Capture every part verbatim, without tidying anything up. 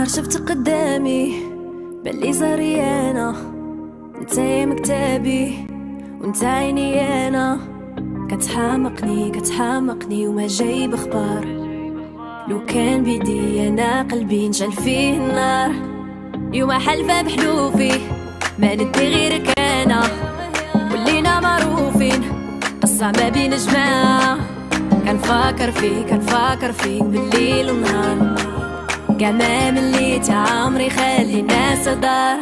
نهار شفت قدامي بلي زاري انا، نتايا مكتابي وانت عيني انا، كتحامقني كتحامقني وما جايب اخبار. لو كان بيدي انا قلبي نشعل فيه النار، يوم حلفة بحلوفي ما ندي غيرك انا، ولينا معروفين قصة ما بين جماعة. كنفكر فيك كنفكر فيك بالليل والنهار، كاع ما مليت عمري خلينا صدار.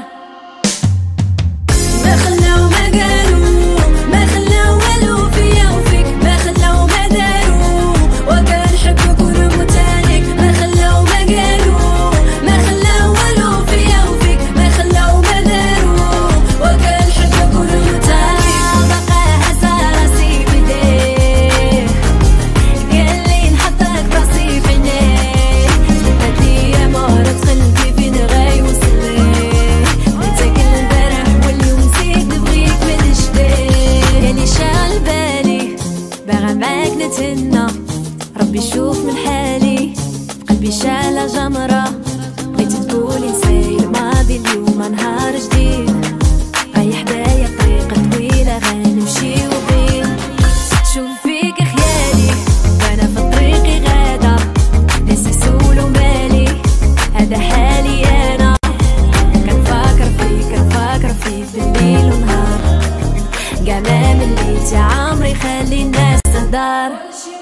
ما خلاو ما قالوا ما خلاو والو فيا وفيك، ما خلاو ما داروا وكنحبك ونموت عليك. ما خلاو ما قالوا ما خلاو والو فيا وفيك، ما خلاو ما داروا وكنحبك ونموت عليك. بقى هزا راسي بيديه قال لي نحطك راسي في عينيه، بدات ليا مهرة قلبي فين غيوصل ليه. بغيتك البارح واليوم نسيت نبغيك من جديد، ياللي شاغل بالي باغا معاك نتهنى. ربي يشوف من حالي قلبي شالة جمرة، بغيت تقولي نساي الماضي اليوم نهار جديد. غاي حدايا طريقة طويلة غنمشيو بيه، شوف فيك خيالي وانا في طريقي غادا، ناس يسولو مالي هذا حالي انا. كنفكر فيك كنفكر فيك بالليل ونهار، كاع ما مليت يا عمري خلي الناس تهدر.